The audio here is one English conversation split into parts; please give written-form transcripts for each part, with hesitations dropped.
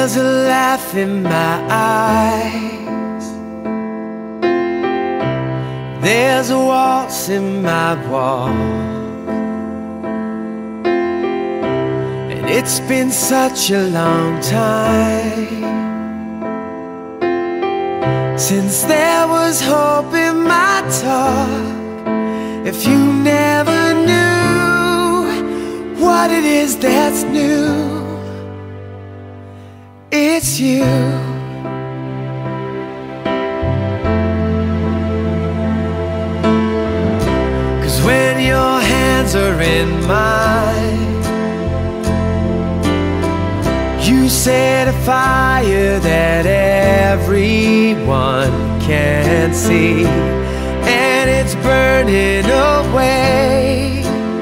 There's a laugh in my eyes, there's a waltz in my walk, and it's been such a long time since there was hope in my talk. If you never knew what it is that's new, it's you. Cause when your hands are in mine, you set a fire that everyone can see, and it's burning away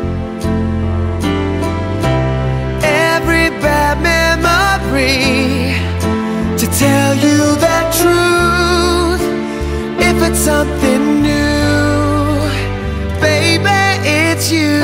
every bad memory. To tell you the truth, if it's something new, baby, it's you.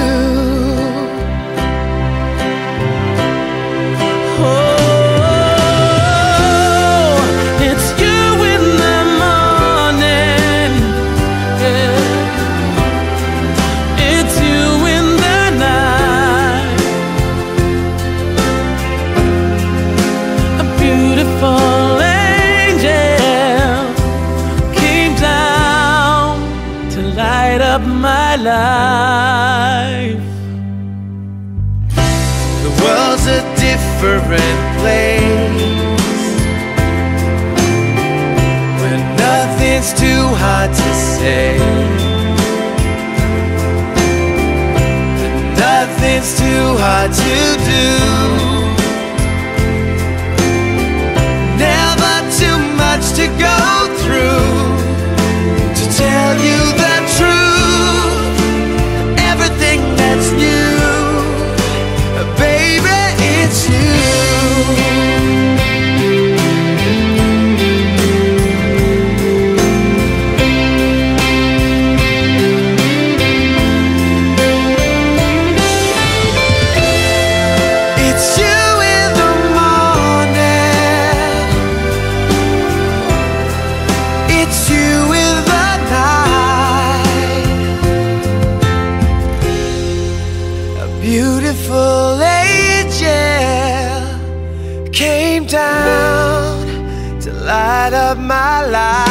My life. The world's a different place, where nothing's too hard to say, and nothing's too hard to do. Never too much to go through to tell you the truth. That's new, baby, it's you. It's you in the morning, it's you in the night. Beautiful angel came down to light up my life.